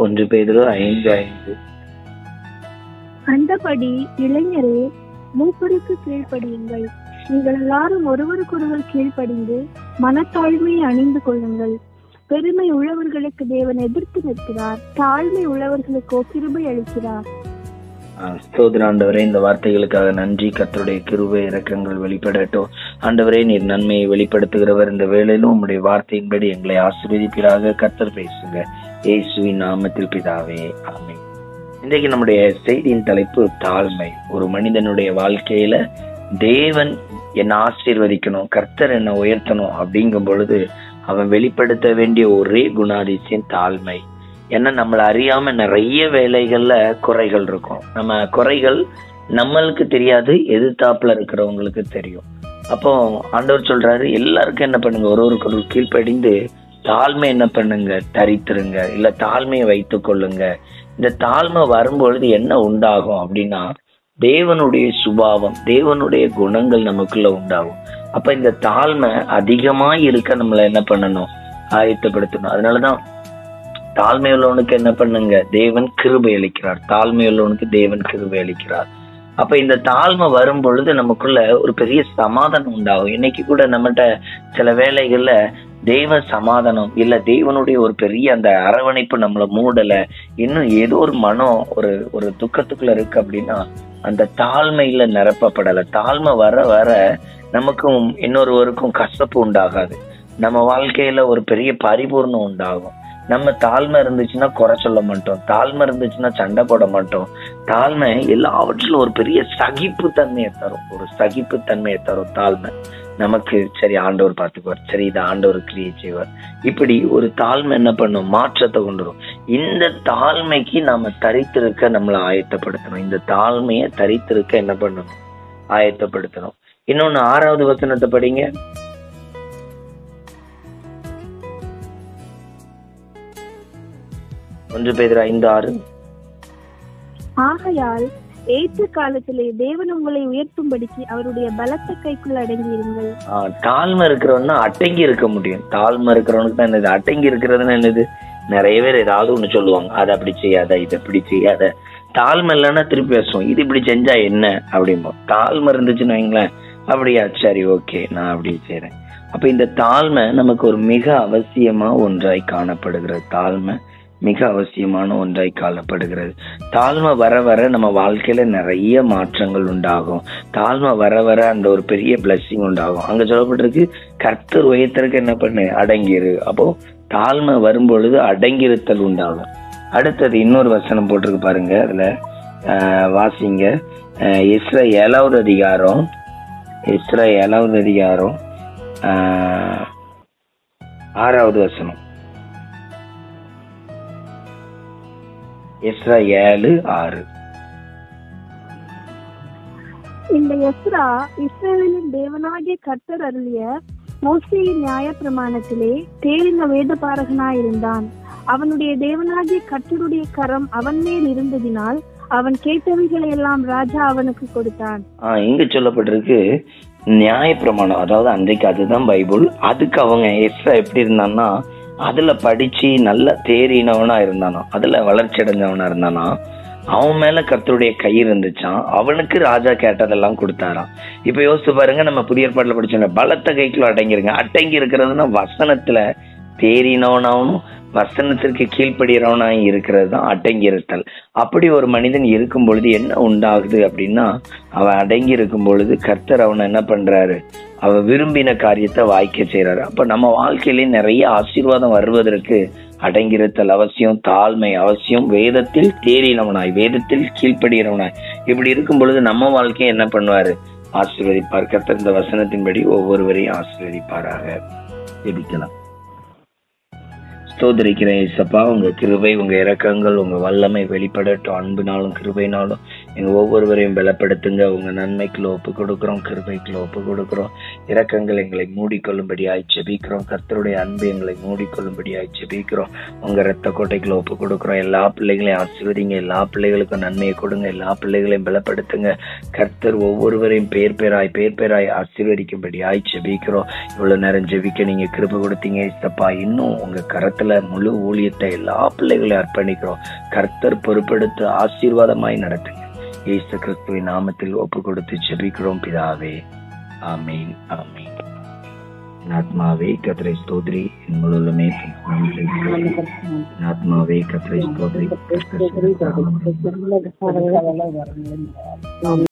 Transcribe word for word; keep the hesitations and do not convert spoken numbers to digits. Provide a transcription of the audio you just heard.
ஒன்று பேதுரு ஐந்து ஐந்து. அந்தபடி இளைஞரே, மூப்பருக்கு கீழ்ப்படியுங்கள். நீங்கள் எல்லாரும் ஒருவருக்கொருவர் கீழ்ப்படிந்து மனத்தாழ்மையை அணிந்து கொள்ளுங்கள். பெருமை உள்ளவர்களுக்கு தேவன் எதிர்த்து நிற்கிறார், தாழ்மை உள்ளவர்களுக்கு கிருபை அளிக்கிறார். ஸ்தோத்திரம் ஆண்டவரே, இந்த வார்த்தைகளுக்காக நன்றி. கர்த்தருடைய கிருபை இரக்கங்கள் வெளிப்படட்டும். ஆண்டவரே, நீர் நன்மையை வெளிப்படுத்துகிறவர். இந்த வேளையிலும் உம்முடைய வார்த்தையின்படி எங்களை ஆசீர்வதிப்பீராக. கர்த்தர் பேசுங்க. இயேசுவின் நாமத்தில் பிதாவே, ஆமென். இன்றைக்கு நம்முடைய செய்தியின் தலைப்பு தாழ்மை. ஒரு மனிதனுடைய வாழ்க்கையில தேவன் என்ன ஆசீர்வதிக்கணும், கர்த்தர் என்ன உயர்த்தணும் அப்படிங்கும் பொழுது அவன் வெளிப்படுத்த வேண்டிய ஒரே குணாதிசயம் தாழ்மை. ஏன்னா நம்மளை அறியாம நிறைய வேலைகள்ல குறைகள் இருக்கும். நம்ம குறைகள் நம்மளுக்கு தெரியாது, எதிர்த்தாப்புல இருக்கிறவங்களுக்கு தெரியும். அப்போ ஆண்டவர் சொல்றாரு, எல்லாருக்கும் என்ன பண்ணுங்க, ஒரு ஒரு கீழ்ப்படிந்து தாழ்மை என்ன பண்ணுங்க, தரித்திருங்க, இல்ல தாழ்மையை வைத்துக் கொள்ளுங்க. இந்த தாழ்மை வரும்பொழுது என்ன உண்டாகும் அப்படின்னா, தேவனுடைய சுபாவம், தேவனுடைய குணங்கள் நமக்குள்ள உண்டாகும். அப்ப இந்த தாழ்மை அதிகமா இருக்க நம்மள என்ன பண்ணணும், ஆயத்தப்படுத்தணும். அதனாலதான் தாழ்மை உள்ளவனுக்கு என்ன பண்ணுங்க, தேவன் கிருபை அளிக்கிறார். தாழ்மை உள்ளவனுக்கு தேவன் கிருபை அளிக்கிறார். அப்ப இந்த தாழ்மை வரும் பொழுது நமக்குள்ள ஒரு பெரிய சமாதானம் உண்டாகும். இன்னைக்கு கூட நம்மகிட்ட சில வேளைகள்ல தெய்வ சமாதானம் இல்ல, தேவனுடைய ஒரு பெரிய அந்த அரவணைப்பு நம்மளை மூடல, இன்னும் ஏதோ ஒரு மனம் ஒரு ஒரு துக்கத்துக்குள்ள இருக்கு அப்படின்னா அந்த தாழ்மையில நிரப்பப்படல. தாழ்மை வர வர நமக்கும் இன்னொருவருக்கும் கசப்பு உண்டாகாது. நம்ம வாழ்க்கையில ஒரு பெரிய பரிபூர்ணம் உண்டாகும். நம்ம தாழ்மை இருந்துச்சுன்னா குறை சொல்ல மாட்டோம், தாழ்மை இருந்துச்சுன்னா சண்டை போட மாட்டோம். தாழ்மை எல்லாவற்றிலும் ஒரு பெரிய சகிப்பு தன்மையை தரும், ஒரு சகிப்பு தன்மையை தரும் தாழ்மை நமக்கு. சரி, ஆண்டவர் பார்த்துக்குவார், சரி இதை ஆண்டவர் கிரியை செய்வார். இப்படி ஒரு தாழ்மை என்ன பண்ணும், மாற்றத்தை கொண்டு வரும். இந்த தாழ்மைக்கு நாம தரித்திருக்க நம்மளை ஆயத்தப்படுத்தணும். இந்த தாழ்மையை தரித்திருக்க என்ன பண்ணணும், ஆயத்தப்படுத்தணும். இன்னொன்னு ஆறாவது வசனத்தை படிங்க. ஒன்று பேதுரு ஐந்து ஆறு. ஆகையால் ஏற்ற காலத்திலே தேவன் உங்களை உயர்த்தும்படிக்கு அவருடைய பலத்த கைக்குள் அடங்கியிருங்கள். ஆஹ் தாழ்மை இருக்கிறவன்னா அடங்கி இருக்க முடியும். தாழ்மை இருக்கிறவனுக்கு தான் என்னது, அடங்கி இருக்கிறதுன்னு என்னது, நிறைய பேர் ஏதாவது ஒண்ணு சொல்லுவாங்க, அதை அப்படி செய்யாத, இதை இப்படி செய்யாத. தாழ்மை இல்லைன்னா திருப்பி பேசுவோம், இது இப்படி செஞ்சா என்ன அப்படிம்போம். தாழ்மை இருந்துச்சுன்னு வைங்களேன், அப்படியா, சரி ஓகே நான் அப்படி செய்யறேன். அப்ப இந்த தாழ்மை நமக்கு ஒரு மிக அவசியமா ஒன்றாய் காணப்படுகிறது. தாழ்மை மிக அவசியமான ஒன்றாய் காணப்படுகிறது. தாழ்மை வர வர நம்ம வாழ்க்கையில நிறைய மாற்றங்கள் உண்டாகும். தாழ்மை வர வர அந்த ஒரு பெரிய பிளஸிங் உண்டாகும். அங்க சொல்லப்பட்டிருக்கு, கர்த்தர் உயர்த்தருக்கு என்ன பண்ணு, அடங்கிரு. அப்போ தாழ்மை வரும்பொழுது அடங்கிருத்தல் உண்டாகும். அடுத்தது இன்னொரு வசனம் போட்டிருக்கு பாருங்க, அதுல ஆஹ் வாசிங்க. இஸ்ரா ஏழாவது அதிகாரம் இஸ்ரா ஏழாவது அதிகாரம் ஆஹ் ஆறாவது வசனம். எஸ்ரா ஏழு ஆறு. இந்த எஸ்ரா இஸ்ரவேலின் தேவனாகிய கர்த்தர் அருளிய மோசேயின் நியாய பிரமாணத்திலே தேறின வேத பாரகனாயிருந்தான். அவனுடைய தேவனாகிய கர்த்தருடைய கரம் அவன் மேல் இருந்ததினால் அவன் கேட்டவைகளை எல்லாம் ராஜா அவனுக்கு கொடுத்தான். ஆஹ் இங்க சொல்லப்பட்டிருக்கு நியாய பிரமாணம், அதாவது அன்றைக்கு அதுதான் பைபிள். அதுக்கு அவங்க எஸ்ரா எப்படி இருந்தான்னா, அதுல படிச்சு நல்ல தேறினவனா இருந்தானோ, அதுல வளர்ச்சி அடைஞ்சவனா இருந்தானா, அவன் மேல கர்த்தருடைய கை இருந்துச்சான், அவனுக்கு ராஜா கேட்டதெல்லாம் கொடுத்தாராம். இப்ப யோசிச்சு பாருங்க, நம்ம புதிய ஏற்பாட்டுல படிச்சோங்க, பலத்த கைக்குள்ள அடங்கிருங்க. அடங்கி இருக்கிறதுனா வசனத்துல தேறினவனாவும் வசனத்திற்கு கீழ்ப்படுகிறவனா இருக்கிறது தான் அடங்கி இருத்தல். அப்படி ஒரு மனிதன் இருக்கும் பொழுது என்ன உண்டாகுது அப்படின்னா, அவன் அடங்கி இருக்கும் பொழுது கர்த்தர் அவனை என்ன பண்றாரு, அவன் விரும்பின காரியத்தை வாய்க்க செய்யறாரு. அப்ப நம்ம வாழ்க்கையிலே நிறைய ஆசீர்வாதம் வருவதற்கு அடங்கிருத்தல் அவசியம், தாழ்மை அவசியம், வேதத்தில் தேறினவனாய், வேதத்தில் கீழ்ப்படுகிறவனாய் இப்படி இருக்கும் பொழுது நம்ம வாழ்க்கையை என்ன பண்ணுவாரு, ஆசீர்வதிப்பார். கர்த்தர் இந்த வசனத்தின்படி ஒவ்வொருவரையும் ஆசீர்வதிப்பாராக. ஜெபிக்கலாம். ஸ்தோத்திரிக்கிறேன் இயேசப்பா, உங்க கிருபை, உங்க இரக்கங்கள், உங்க வல்லமை வெளிப்படட்டும். அன்பினாலும் கிருபைனாலும் எங்க ஒவ்வொருவரையும் பலப்படுத்துங்க. உங்க நன்மைக்குள்ள ஒப்பு கொடுக்கிறோம், கிருபைக்குள்ள ஒப்பு கொடுக்கிறோம். இரக்கங்கள் எங்களை மூடிக்கொள்ளும்படியாய் ஜெபிக்கிறோம். கர்த்தருடைய அன்பு எங்களை மூடிக்கொள்ளும்படியாய் ஜெபிக்கிறோம். உங்க ரத்த கோட்டைக்குள்ள ஒப்பு கொடுக்கிறோம். எல்லா பிள்ளைகளையும் ஆசீர்வதிங்க. எல்லா பிள்ளைகளுக்கும் நன்மையை கொடுங்க. எல்லா பிள்ளைகளையும் பலப்படுத்துங்க. கர்த்தர் ஒவ்வொருவரையும் பேர் பேராய் பேர் பேராய் ஆசீர்வதிக்கும்படியாய் ஜெபிக்கிறோம். இவ்வளவு நேரம் ஜெபிக்க நீங்க கிருபை கொடுத்தீங்க இசப்பா. இன்னும் உங்க கரத்துல முழு ஊழியத்தை எல்லா பிள்ளைகளையும் அர்ப்பணிக்கிறோம். கர்த்தர் பொறுப்பெடுத்து ஆசீர்வாதமாய் நடத்துங்க. இயேசு கிறிஸ்துவின் நாமத்தில் ஒப்பு கொடுத்து ஜெபிக்கிறோம் பிதாவே. ஆமீன், ஆமீன். ஆத்மாவே கர்த்தரை ஸ்தோத்திரி, என் முழுமே ஆத்மாவே கர்த்தரை ஸ்தோத்திரி.